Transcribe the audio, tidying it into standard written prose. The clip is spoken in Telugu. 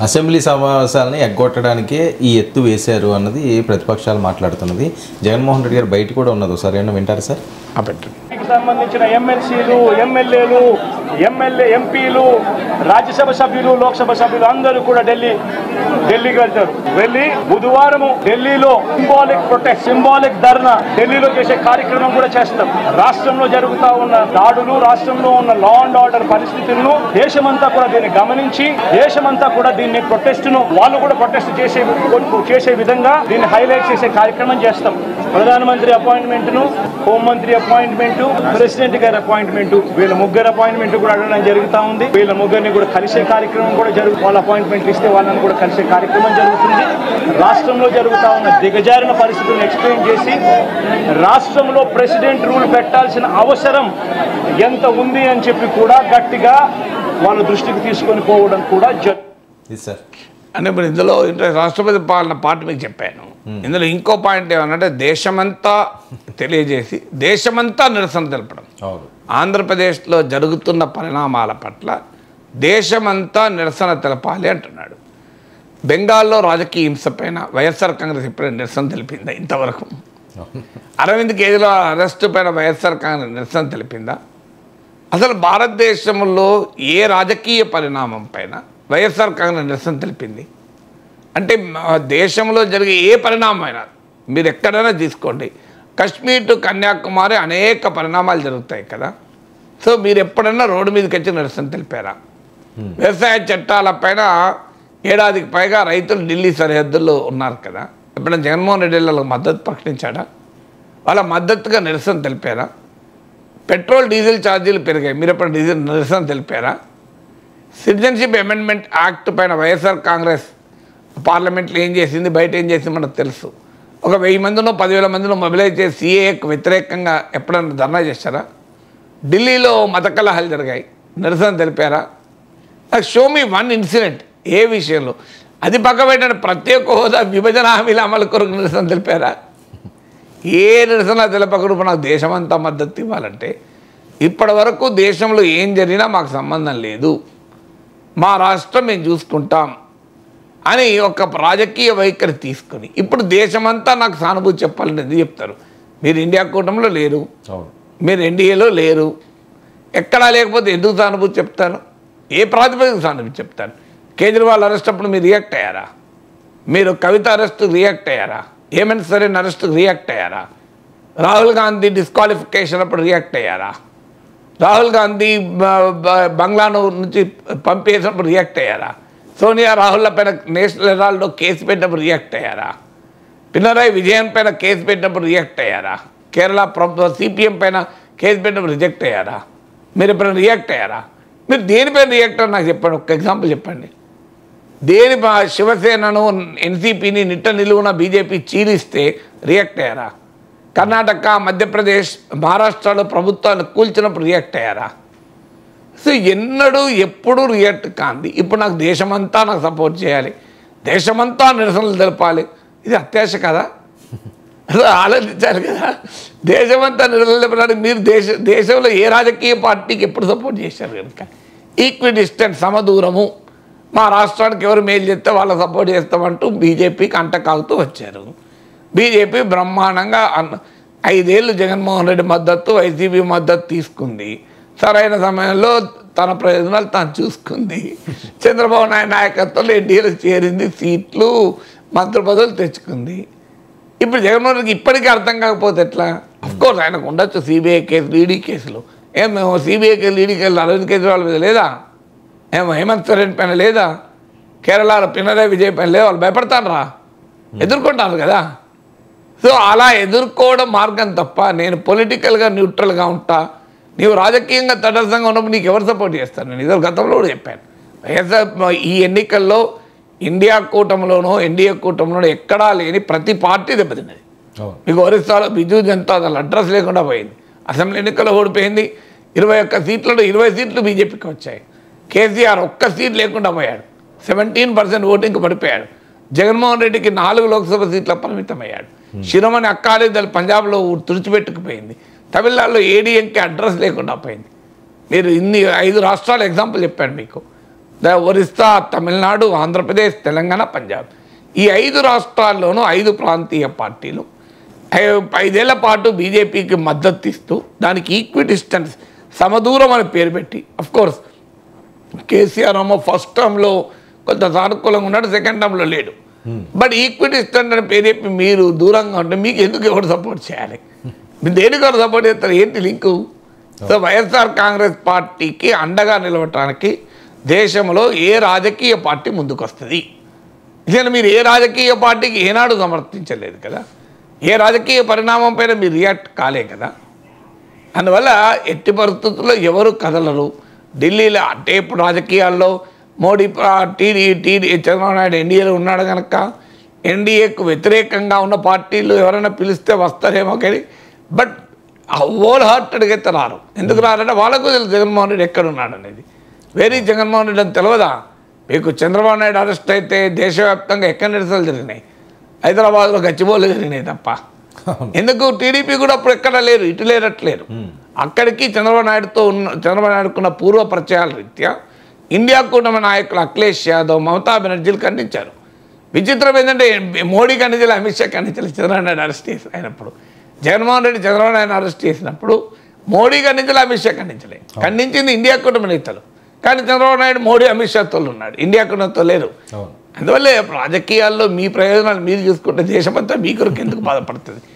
అసెంబ్లీ సమావేశాలని ఎగ్గొట్టడానికే ఈ ఎత్తు వేశారు అన్నది ప్రతిపక్షాలు మాట్లాడుతున్నది. జగన్మోహన్ రెడ్డి గారు బయట కూడా ఉన్నది, ఒకసారి ఏమన్నా వింటారు సార్? సంబంధించిన ఎమ్మెల్సీలు, ఎమ్మెల్యేలు, ఎంపీలు, రాజ్యసభ సభ్యులు, లోక్సభ సభ్యులు అందరూ కూడా ఢిల్లీకి వెళ్తారు. వెళ్ళి బుధవారం ఢిల్లీలో సింబాలిక్ ధర్నా ఢిల్లీలో చేసే కార్యక్రమం కూడా చేస్తాం. రాష్ట్రంలో జరుగుతా ఉన్న దాడులు, రాష్ట్రంలో ఉన్న లా అండ్ ఆర్డర్ పరిస్థితులను దేశమంతా కూడా దీన్ని గమనించి దేశమంతా కూడా దీన్ని వాళ్ళు కూడా ప్రొటెస్ట్ చేసే విధంగా దీన్ని హైలైట్ చేసే కార్యక్రమం చేస్తాం. ప్రధానమంత్రి అపాయింట్మెంట్ ను, హోంమంత్రి అపాయింట్మెంట్, ప్రెసిడెంట్ గారి అపాయింట్మెంట్, వీళ్ళ ముగ్గురు అపాయింట్మెంట్ కూడా అడగడం జరుగుతూ ఉంది. వీళ్ళ ముగ్గురిని కూడా కలిసే కార్యక్రమం కూడా వాళ్ళ అపాయింట్మెంట్ ఇస్తే వాళ్ళని కూడా కలిసే కార్యక్రమం జరుగుతుంది. రాష్ట్రంలో జరుగుతూ ఉన్న దిగజారిన పరిస్థితులను ఎక్స్ప్లెయిన్ చేసి రాష్ట్రంలో ప్రెసిడెంట్ రూల్ పెట్టాల్సిన అవసరం ఎంత ఉంది అని చెప్పి కూడా గట్టిగా వాళ్ళ దృష్టికి తీసుకొని పోవడం కూడా అంటే ఇప్పుడు ఇందులో రాష్ట్రపతి పాలన పార్టీ మీకు చెప్పాను. ఇందులో ఇంకో పాయింట్ ఏమన్నంటే దేశమంతా తెలియజేసి దేశమంతా నిరసన తెలపడం. ఆంధ్రప్రదేశ్లో జరుగుతున్న పరిణామాల పట్ల దేశమంతా నిరసన తెలపాలి అంటున్నాడు. బెంగాల్లో రాజకీయ హింస పైన వైఎస్ఆర్ కాంగ్రెస్ ఎప్పుడైనా నిరసన తెలిపిందా? ఇంతవరకు అరవింద్ కేజ్రీవాల్ అరెస్టు పైన వైఎస్ఆర్ కాంగ్రెస్ నిరసన తెలిపిందా? అసలు భారతదేశంలో ఏ రాజకీయ పరిణామం పైన వైఎస్ఆర్ కాంగ్రెస్ నిరసన తెలిపింది? అంటే దేశంలో జరిగే ఏ పరిణామమైనా మీరు ఎక్కడైనా తీసుకోండి, కశ్మీర్ టు కన్యాకుమారి అనేక పరిణామాలు జరుగుతాయి కదా. సో మీరు ఎప్పుడైనా రోడ్డు మీదకి వచ్చి నిరసన తెలిపారా? వ్యవసాయ చట్టాలపైన ఏడాదికి పైగా రైతులు ఢిల్లీ సరిహద్దుల్లో ఉన్నారు కదా, ఎప్పుడైనా జగన్మోహన్ రెడ్డి వాళ్ళకి మద్దతు ప్రకటించాడా? వాళ్ళ మద్దతుగా నిరసన తెలిపారా? పెట్రోల్ డీజిల్ ఛార్జీలు పెరిగాయి, మీరు ఎప్పుడు నిరసన తెలిపారా? సిటిజన్షిప్ అమెండ్మెంట్ యాక్ట్ పైన వైఎస్ఆర్ కాంగ్రెస్ పార్లమెంట్లో ఏం చేసింది, బయట ఏం చేసింది మనకు తెలుసు. ఒక 1000 మందినో 10,000 మందినో మొబిలైజ్ చేసి సీఏకు వ్యతిరేకంగా ఎప్పుడైనా ధర్నా చేశారా? ఢిల్లీలో మత కలహాలు జరిగాయి, నిరసన తెలిపారా? షో మీ వన్ ఇన్సిడెంట్ ఏ విషయంలో. అది పక్కబెట్టిన ప్రత్యేక హోదా విభజన హామీల అమలు కొరకు నిరసన తెలిపారా? ఏ నిరసన తెలపకుండా నాకు దేశమంతా మద్దతు ఇవ్వాలంటే ఇప్పటి వరకు దేశంలో ఏం జరిగినా మాకు సంబంధం లేదు, మా రాష్ట్రం మేము చూసుకుంటాం అని ఒక రాజకీయ వైఖరి తీసుకొని ఇప్పుడు దేశమంతా నాకు సానుభూతి చెప్పాలని ఎందుకు చెప్తారు? మీరు ఇండియా కూటమిలో లేరు, మీరు ఎన్డీఏలో లేరు, ఎక్కడా లేకపోతే ఎందుకు సానుభూతి చెప్తారు? ఏ ప్రాతిపదిక సానుభూతి చెప్తారు? కేజ్రీవాల్ అరెస్ట్ అప్పుడు మీరు రియాక్ట్ అయ్యారా? మీరు కవిత అరెస్ట్కి రియాక్ట్ అయ్యారా? హేమంత్ సోరెన్ అరెస్ట్కి రియాక్ట్ అయ్యారా? రాహుల్ గాంధీ డిస్క్వాలిఫికేషన్ అప్పుడు రియాక్ట్ అయ్యారా? రాహుల్ గాంధీ బంగ్లాను నుంచి పంపేసినప్పుడు రియాక్ట్ అయ్యారా? సోనియా రాహుల్ పైన నేషనల్ హెరాల్డ్లో కేసు పెట్టినప్పుడు రియాక్ట్ అయ్యారా? పినరాయి విజయన్ పైన కేసు పెట్టినప్పుడు రియాక్ట్ అయ్యారా? కేరళ సిపిఎం పైన కేసు పెట్టినప్పుడు రిజెక్ట్ అయ్యారా? మీరు ఎప్పుడైనా రియాక్ట్ అయ్యారా? మీరు దేనిపైన రియాక్ట్ అని నాకు చెప్పండి, ఒక ఎగ్జాంపుల్ చెప్పండి. దేని శివసేనను ఎన్సీపీని నిట్ట నిలువున బీజేపీ చీలిస్తే రియాక్ట్ అయ్యారా? కర్ణాటక, మధ్యప్రదేశ్, మహారాష్ట్రలో ప్రభుత్వాన్ని కూల్చినప్పుడు రియాక్ట్ అయ్యారా? సో ఎన్నడూ ఎప్పుడూ రియాక్ట్ కాంది. ఇప్పుడు నాకు దేశమంతా నాకు సపోర్ట్ చేయాలి, దేశమంతా నిరసనలు తెలపాలి, ఇది అత్యాశ కదా? ఆలోచించాలి కదా. దేశమంతా నిరసనలు తెలపడానికి మీరు దేశంలో ఏ రాజకీయ పార్టీకి ఎప్పుడు సపోర్ట్ చేశారు కనుక ఈక్విడిస్టెంట్ సమదూరము, మా రాష్ట్రానికి ఎవరు మేలు చేస్తే వాళ్ళ సపోర్ట్ చేస్తామంటూ బీజేపీకి అంటకాగుతూ వచ్చారు. బీజేపీ బ్రహ్మాండంగా 5 ఏళ్ళు జగన్మోహన్ రెడ్డి మద్దతు, వైసీపీ మద్దతు తీసుకుంది. సరైన సమయంలో తన ప్రయోజనాలు తాను చూసుకుంది. చంద్రబాబు నాయుడు నాయకత్వంలో ఎన్డీఏలో చేరింది, సీట్లు, మంత్రి పదవులు తెచ్చుకుంది. ఇప్పుడు జగన్మోహన్ రెడ్డికి ఇప్పటికీ అర్థం కాకపోతే ఎట్లా? అఫ్కోర్స్ ఆయనకు ఉండొచ్చు సిబిఐ కేసులు, ఈడీ కేసులు. మేము సిబిఐ కేసులు, ఈడీ కేసులు అరవింద్ కేజ్రీవాల్ మీద లేదా? హేమంత్ సోరెన్ పైన లేదా? కేరళలో పినరాయి విజయ్ పైన లేదా? వాళ్ళు భయపడతాను ఎదుర్కొంటారు కదా. సో అలా ఎదుర్కోవడం మార్గం తప్ప నేను పొలిటికల్గా న్యూట్రల్గా ఉంటా, నీవు రాజకీయంగా తటస్థంగా ఉన్నప్పుడు నీకు ఎవరు సపోర్ట్ చేస్తాను? నేను ఇదో గతంలో కూడా చెప్పాను. వైఎస్ఆర్ ఈ ఎన్నికల్లో ఇండియా కూటమిలోనో ఎన్డీఏ కూటమిలోనో ఎక్కడా లేని ప్రతి పార్టీ దెబ్బతిన్నది. మీకు ఒరిస్సాలో బిజు జనతా దళ అడ్రస్ లేకుండా పోయింది. అసెంబ్లీ ఎన్నికల్లో ఓడిపోయింది. 21 సీట్లలో 20 సీట్లు బీజేపీకి వచ్చాయి. కేసీఆర్ 1 సీట్ లేకుండా పోయాడు, 17% ఓటింగ్కి పడిపోయాడు. జగన్మోహన్ రెడ్డికి 4 లోక్సభ సీట్ల పరిమితమయ్యాడు. శిరోమణి అకాలీదళ్ పంజాబ్లో తుడిచిపెట్టుకుపోయింది. తమిళనాడులో ఏడీఎంకే అడ్రస్ లేకుండా పోయింది. మీరు 5 రాష్ట్రాల ఎగ్జాంపుల్ చెప్పాను మీకు. ఒరిస్సా, తమిళనాడు, ఆంధ్రప్రదేశ్, తెలంగాణ, పంజాబ్ ఈ 5 రాష్ట్రాల్లోనూ 5 ప్రాంతీయ పార్టీలు 5 ఏళ్ల పాటు బీజేపీకి మద్దతు ఇస్తూ దానికి ఈక్విడిస్టెన్స్ సమదూరం అని పేరు పెట్టి కోర్స్ కేసీఆర్ ఏమో ఫస్ట్ టర్మ్లో కొంత సానుకూలంగా ఉన్నాడు, సెకండ్ టర్మ్లో లేడు. బట్ ఈక్విడిస్టెంట్ అని పేరు చెప్పి మీరు దూరంగా ఉంటే మీకు ఎందుకు ఎవరు సపోర్ట్ చేయాలి? మీరు దేనికి ఎవరు సపోర్ట్ చేస్తారు? ఏంటి లింకు? సో వైఎస్ఆర్ కాంగ్రెస్ పార్టీకి అండగా నిలవటానికి దేశంలో ఏ రాజకీయ పార్టీ ముందుకు వస్తుంది? ఇదే మీరు ఏ రాజకీయ పార్టీకి ఏనాడు సమర్థించలేదు కదా, ఏ రాజకీయ పరిణామం పైన మీరు రియాక్ట్ కాలే కదా. అందువల్ల ఎట్టి పరిస్థితుల్లో ఎవరు కదలరు. ఢిల్లీలో అంటే ఇప్పుడు రాజకీయాల్లో మోడీ చంద్రబాబు నాయుడు ఎన్డీఏలో ఉన్నాడు కనుక ఎన్డీఏకు వ్యతిరేకంగా ఉన్న పార్టీలు ఎవరైనా పిలిస్తే వస్తారేమో కానీ బట్ హోల్ హార్టెడ్గా అయితే రారు. ఎందుకు రారంటే వాళ్ళకు తెలుసు జగన్మోహన్ రెడ్డి ఎక్కడున్నాడు అనేది. వేరే జగన్మోహన్ రెడ్డి అని తెలియదా మీకు? చంద్రబాబు నాయుడు అరెస్ట్ అయితే దేశవ్యాప్తంగా ఎక్కడ నిరసనలు జరిగినాయి? హైదరాబాద్లో గచ్చిబౌలు జరిగినాయి తప్ప. ఎందుకు? టీడీపీ కూడా అప్పుడు ఎక్కడ లేరు, ఇటు లేరట్లేరు. అక్కడికి చంద్రబాబు నాయుడుకున్న పూర్వ పరిచయాల రీత్యా ఇండియా కూటమి నాయకులు అఖిలేష్ యాదవ్, మమతా బెనర్జీలు ఖండించారు. విచిత్రం ఏంటంటే మోడీ ఖండించాలి, అమిత్ షా ఖండించాలి. చంద్రబాబు నాయుడు అరెస్ట్ అయినప్పుడు జగన్మోహన్ రెడ్డి చంద్రబాబు నాయుడు అరెస్ట్ చేసినప్పుడు మోడీ ఖండించాలి, అమిత్ షా ఖండించలే. ఖండించింది ఇండియా కూటమి నేతలు. కానీ చంద్రబాబు నాయుడు మోడీ అమిత్ షాతో ఉన్నాడు, ఇండియా కూటమితో లేరు. అందువల్లే రాజకీయాల్లో మీ ప్రయోజనాలు మీరు చూసుకుంటే దేశమంతా మీ కొరకు ఎందుకు బాధపడుతుంది?